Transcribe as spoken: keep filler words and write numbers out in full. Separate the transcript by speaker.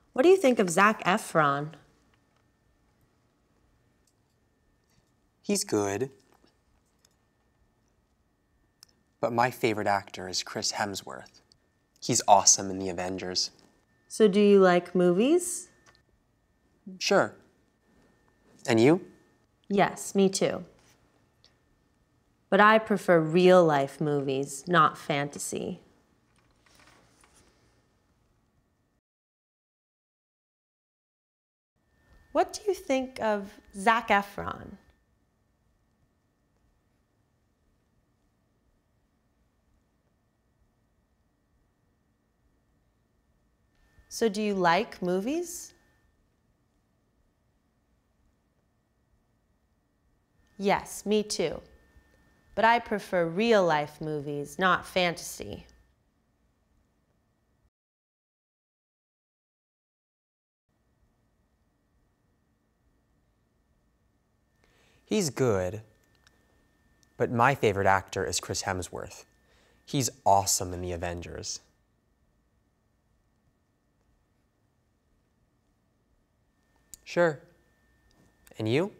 Speaker 1: What do you think of Zac Efron?
Speaker 2: He's good. But my favorite actor is Chris Hemsworth. He's awesome in The Avengers.
Speaker 1: So do you like movies?
Speaker 2: Sure. And you?
Speaker 1: Yes, me too. But I prefer real-life movies, not fantasy. What do you think of Zac Efron? So do you like movies? Yes, me too. But I prefer real-life movies, not fantasy.
Speaker 2: He's good. But my favorite actor is Chris Hemsworth. He's awesome in The Avengers. Sure. And you?